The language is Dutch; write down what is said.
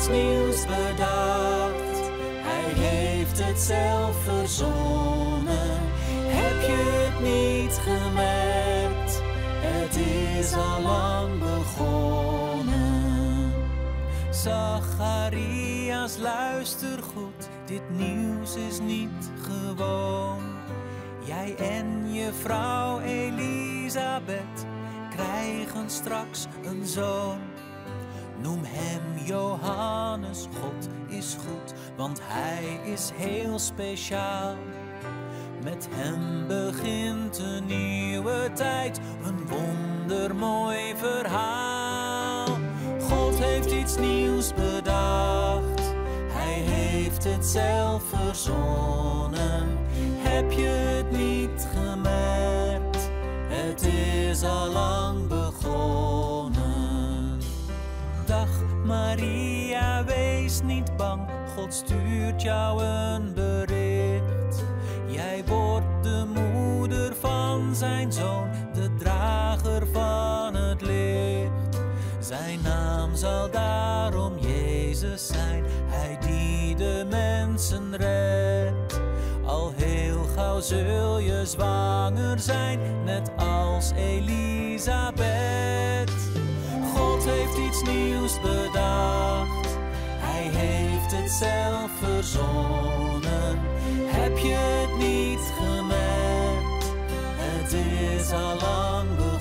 iets nieuws bedacht. Hij heeft het zelf verzonnen. Heb je het niet gemerkt? Het is al lang begonnen. Zacharias, luister goed, dit nieuws is niet gewoon. Jij en je vrouw Elisabeth krijgen straks een zoon. Noem hem Johannes, God is goed, want hij is heel speciaal. Met hem begint een nieuwe tijd, een wondermooi verhaal. God heeft iets nieuws bedacht, hij heeft het zelf verzonnen. Heb je het niet gemerkt? Het is al lang begonnen. Dag Maria, wees niet bang, God stuurt jou een bericht. Jij wordt de moeder van zijn zoon, de drager van het licht. Zijn naam zal daarom Jezus zijn, hij die de mensen redt. Al heel gauw zul je zwanger zijn, net als Elisabeth. God heeft iets nieuws bedacht, hij heeft het zelf verzonnen. Heb je het niet gemerkt? Het is al lang begonnen.